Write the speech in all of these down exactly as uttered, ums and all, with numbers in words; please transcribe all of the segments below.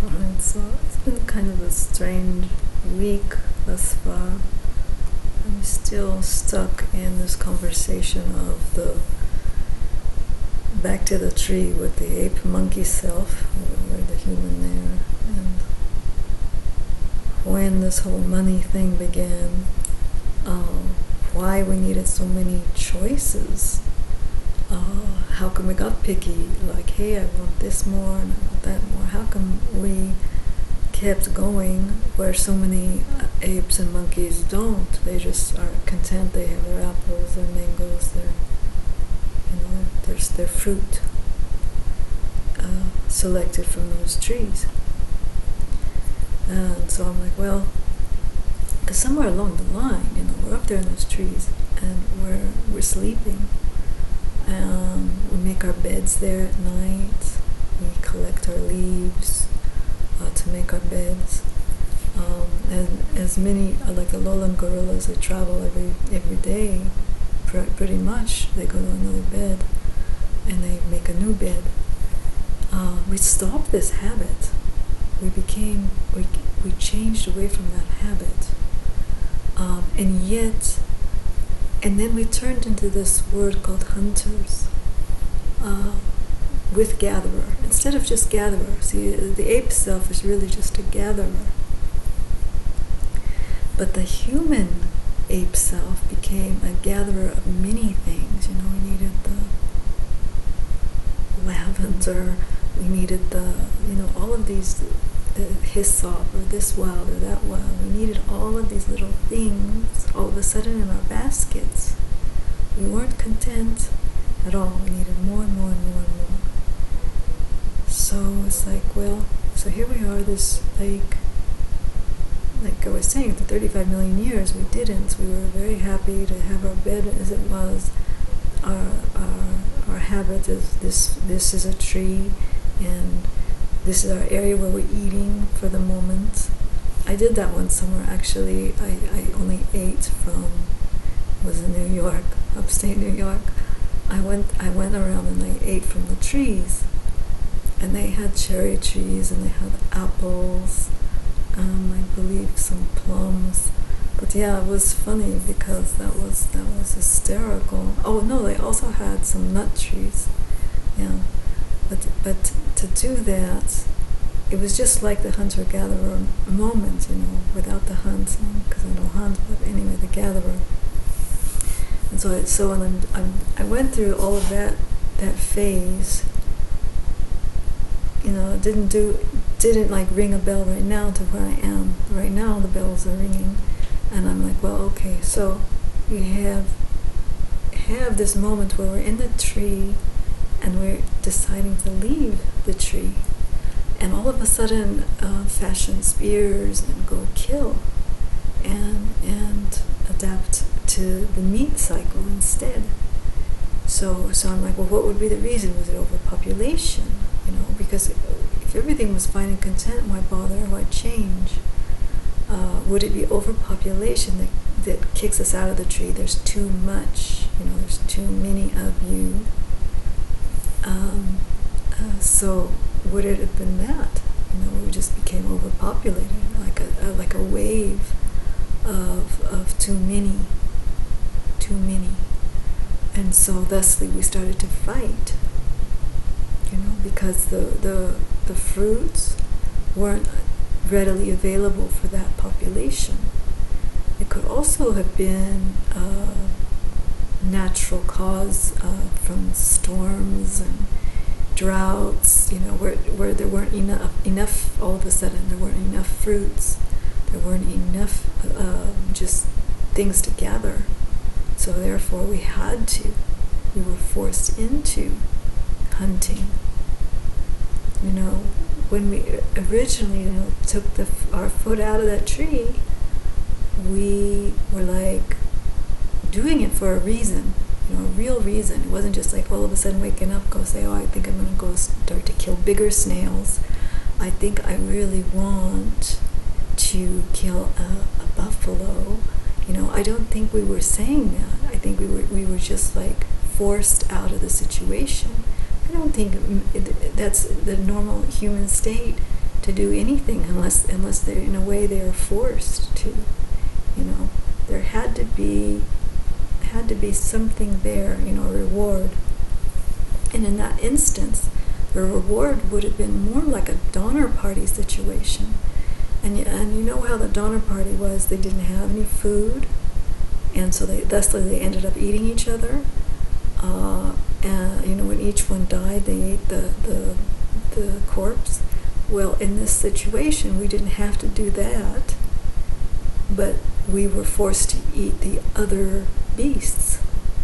Alright, so it's been kind of a strange week thus far. I'm still stuck in this conversation of the back to the tree with the ape monkey self, or the human there, and when this whole money thing began, uh, why we needed so many choices. Uh, how come we got picky? Like, hey, I want this more and I want that more. How come we kept going where so many uh, apes and monkeys don't? They just are content. They have their apples, their mangoes, their, you know, there's their fruit uh, selected from those trees. And so I'm like, well, because somewhere along the line, you know, we're up there in those trees and we're we're sleeping. Um, we make our beds there at night. We collect our leaves uh, to make our beds. Um, and as many, uh, like the lowland gorillas, they travel every every day, pr- pretty much. They go to another bed and they make a new bed. Uh, we stopped this habit. We became, we, we changed away from that habit. Um, and yet, and then we turned into this word called hunters, uh, with gatherer, instead of just gatherer. See, the ape self is really just a gatherer. But the human ape self became a gatherer of many things. You know, we needed the lavender, we needed the, you know, all of these, the hyssop, or this wild or that wild. We needed all of these little things all of a sudden in our baskets. We weren't content at all. We needed more and more and more and more. So it's like, well, so here we are, this, like, like I was saying, for thirty-five million years, we didn't. We were very happy to have our bed as it was. Our, our, our habit is this, this is a tree, and this is our area where we're eating for the moment. I did that one summer, actually. I, I only ate from, it was in New York, upstate New York. I went I went around and I ate from the trees. And they had cherry trees and they had apples, um, I believe some plums. But yeah, it was funny because that was that was hysterical. Oh no, they also had some nut trees. Yeah. But, but to do that, it was just like the hunter-gatherer moment, you know, without the hunt, because I don't hunt, but anyway, the gatherer. And so, I, so when I'm, I'm, I went through all of that, that phase, you know, didn't do, didn't like ring a bell right now to where I am. Right now, the bells are ringing, and I'm like, well, okay, so we have, have this moment where we're in the tree, and we're deciding to leave the tree, and all of a sudden uh, fashion spears and go kill and and adapt to the meat cycle instead. So so I'm like, well, what would be the reason? Was it overpopulation? You know, because if everything was fine and content, why bother? Why change? Uh, would it be overpopulation that, that kicks us out of the tree? There's too much, you know, there's too many of you. Um, uh, so would it have been that? You know, we just became overpopulated, like a, a like a wave of of too many, too many, and so thusly we started to fight. You know, because the the the fruits weren't readily available for that population. It could also have been Uh, natural cause uh, from storms and droughts, you know, where where there weren't enough enough all of a sudden there weren't enough fruits, there weren't enough uh, just things to gather, so therefore we had to, we were forced into hunting. You know, when we originally, you know, took the our foot out of that tree, we were like doing it for a reason, you know, a real reason. It wasn't just like all of a sudden waking up, go say, oh, I think I'm going to go start to kill bigger snails. I think I really want to kill a, a buffalo. You know, I don't think we were saying that. I think we were we were just like forced out of the situation. I don't think it, that's the normal human state. to do anything unless unless they in a way they are forced to. You know, there had to be had to be something there, you know, a reward. And in that instance, the reward would have been more like a Donner Party situation. And you, and you know how the Donner Party was, they didn't have any food, and so they thusly they ended up eating each other. Uh, and you know, when each one died, they ate the, the the corpse. Well, in this situation, we didn't have to do that, but we were forced to eat the other beasts.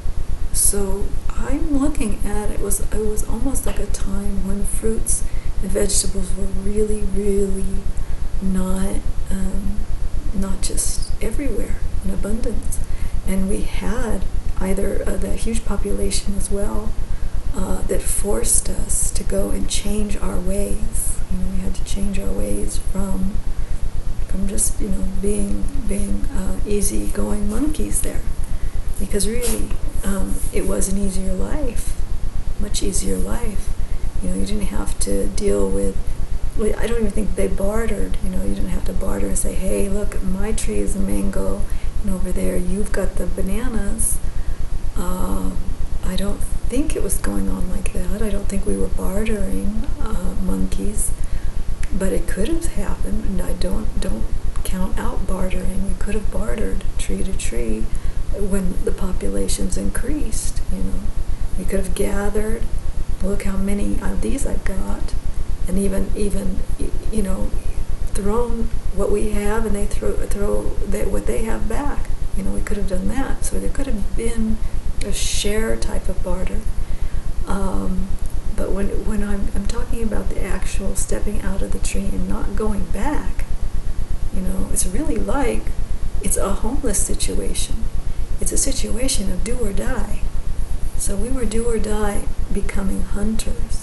So I'm looking at it was it was almost like a time when fruits and vegetables were really, really not um, not just everywhere in abundance, and we had either uh, the huge population as well uh, that forced us to go and change our ways. You know, we had to change our ways from from just you know being being uh, easygoing monkeys there, because really um, it was an easier life, much easier life. You know, you didn't have to deal with. I don't even think they bartered. You know, you didn't have to barter and say, "Hey, look, my tree is a mango, and over there you've got the bananas." Uh, I don't think it was going on like that. I don't think we were bartering uh, monkeys, but it could have happened. And I don't don't count out bartering. We could have bartered tree to tree when the populations increased. You know, we could have gathered. Look how many of these I've got. And even, even, you know, thrown what we have, and they throw throw they, what they have back. You know, we could have done that. So there could have been a share type of barter. Um, but when when I'm I'm talking about the actual stepping out of the tree and not going back, you know, it's really like it's a homeless situation. It's a situation of do or die. So we were do or die, becoming hunters.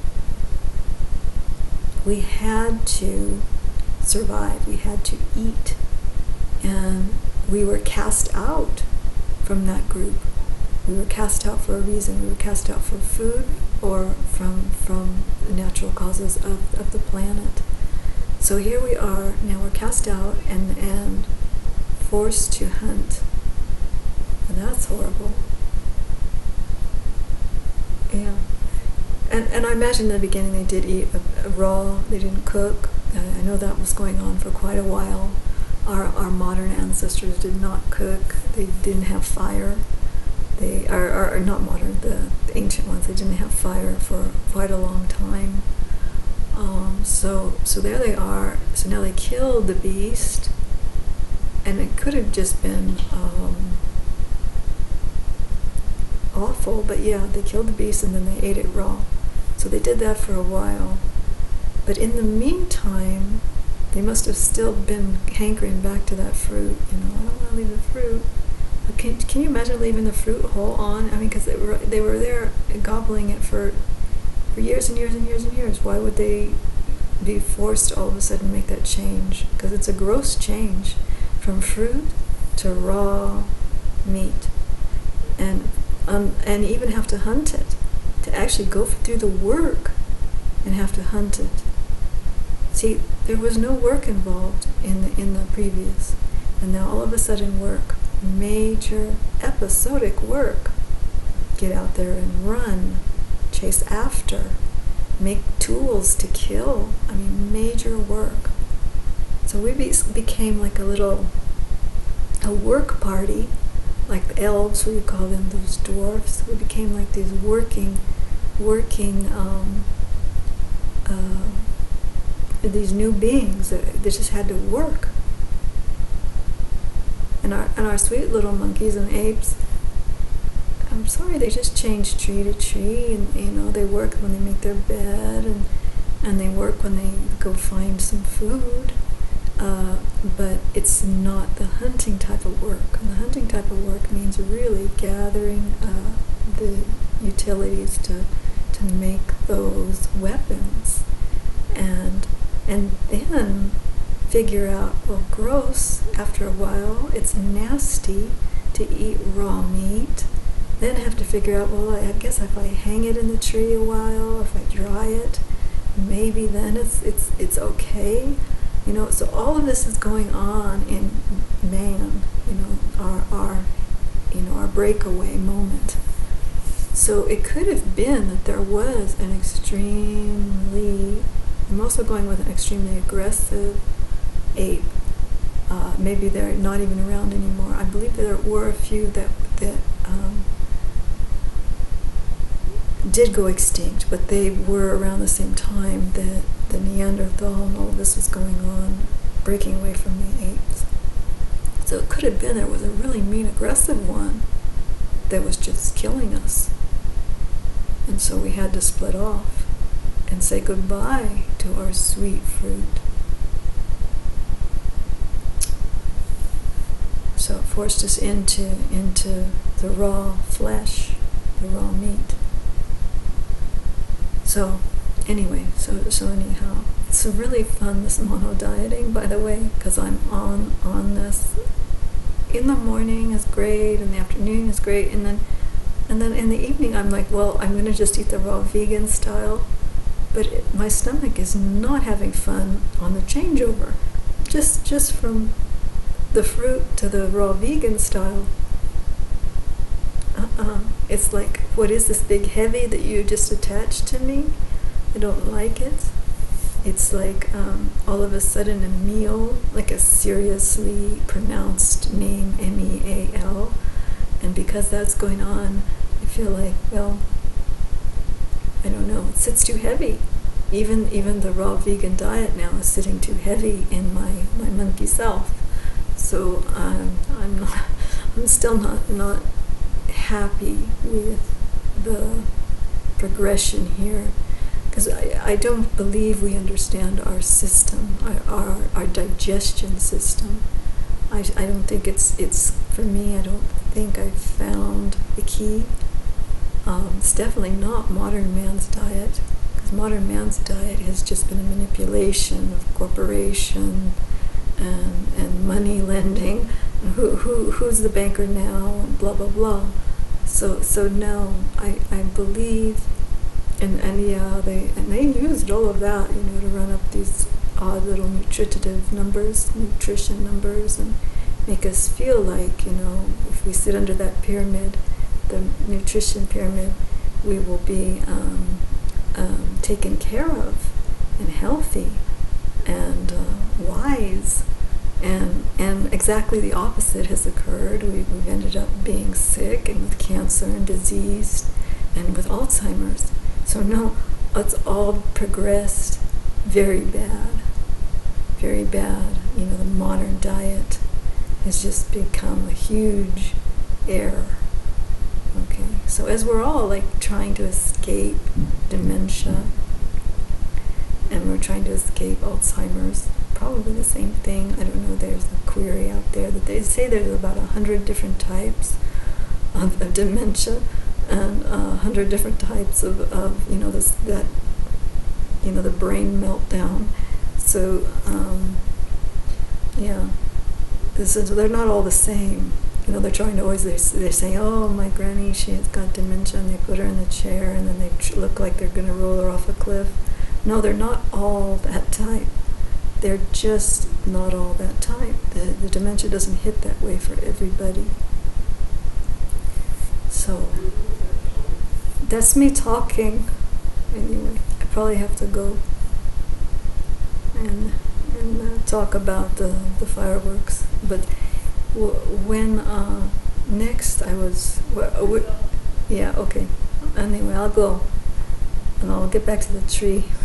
We had to survive, we had to eat, and we were cast out from that group. We were cast out for a reason. We were cast out for food or from from the natural causes of, of the planet. So here we are, now we're cast out and, and forced to hunt. And that's horrible. Yeah. And and I imagine in the beginning they did eat a, a raw, they didn't cook. Uh, I know that was going on for quite a while. Our our modern ancestors did not cook. They didn't have fire. They are, are, are not modern, the, the ancient ones, they didn't have fire for quite a long time. Um, so so there they are. So now they killed the beast, and it could have just been um, awful, but yeah, they killed the beast and then they ate it raw. So they did that for a while. But in the meantime, they must have still been hankering back to that fruit. You know, I don't want to leave the fruit. But can, can you imagine leaving the fruit whole on? I mean, because they were, they were there gobbling it for, for years and years and years and years. Why would they be forced to all of a sudden make that change? Because it's a gross change from fruit to raw meat. And um, and even have to hunt it, to actually go through the work and have to hunt it. See, there was no work involved in the, in the previous, and now all of a sudden work, major episodic work. Get out there and run, chase after, make tools to kill. I mean, major work. So we be, became like a little, a work party, like the elves, what you call them, those dwarfs. We became like these working, working, um, uh, these new beings that, that just had to work. And our and our sweet little monkeys and apes, I'm sorry, they just change tree to tree, and you know, they work when they make their bed, and and they work when they go find some food. Uh, but it's not the hunting type of work. And the hunting type of work means really gathering uh, the utilities to to make those weapons, and and then figure out, well, gross, after a while, it's nasty to eat raw meat. Then have to figure out, well, I guess if I hang it in the tree a while, if I dry it, maybe then it's it's it's okay, you know. So all of this is going on in man, you know, our our you know our breakaway moment. So it could have been that there was an extremely, I'm also going with an extremely aggressive ape. Uh, maybe they're not even around anymore. I believe there were a few that that um, did go extinct, but they were around the same time that the Neanderthal and all of this was going on, breaking away from the apes. So it could have been there was a really mean, aggressive one that was just killing us. And so we had to split off and say goodbye to our sweet fruit. So it forced us into into the raw flesh, the raw meat. So anyway, so so anyhow, it's really fun, this mono dieting, by the way, because I'm on on this. In the morning is great, in the afternoon is great, and then and then in the evening I'm like, well, I'm going to just eat the raw vegan style, but it, my stomach is not having fun on the changeover, just just from the fruit to the raw vegan style. Uh-uh. It's like, what is this big heavy that you just attached to me? I don't like it. It's like um, all of a sudden a meal, like a seriously pronounced name, M E A L. And because that's going on, I feel like, well, I don't know, it sits too heavy. Even even the raw vegan diet now is sitting too heavy in my, my monkey self. So um, I'm not, I'm still not not happy with the progression here, because I, I don't believe we understand our system, our our, our digestion system. I, I don't think it's it's for me. I don't think I've found the key. Um, it's definitely not modern man's diet, because modern man's diet has just been a manipulation of corporation and and money lending, and who who who's the banker now, and blah blah blah. So so no, I I believe, and and yeah, they and they used all of that, you know, to run up these odd little nutritive numbers, nutrition numbers, and make us feel like, you know, if we sit under that pyramid, the nutrition pyramid, we will be um, um, taken care of and healthy and uh, wise. And and exactly the opposite has occurred. We, we've ended up being sick and with cancer and disease and with Alzheimer's. So no, it's all progressed very bad, very bad. You know, the modern diet has just become a huge error. Okay, so as we're all like trying to escape dementia, and we're trying to escape Alzheimer's, probably the same thing. I don't know, there's a query out there that they say there's about a hundred different types of, of dementia, and a hundred different types of, of you know, this, that, you know, the brain meltdown. So, um, yeah, this is, they're not all the same. You know, they're trying to always, they're, they're saying, oh, my granny, she has got dementia, and they put her in the chair, and then they tr- look like they're going to roll her off a cliff. No, they're not all that type. They're just not all that type. The, the dementia doesn't hit that way for everybody. So, that's me talking. Anyway, I probably have to go and and uh, talk about the, the fireworks. But w- when uh, next I was, w- w- yeah, okay. Anyway, I'll go and I'll get back to the tree.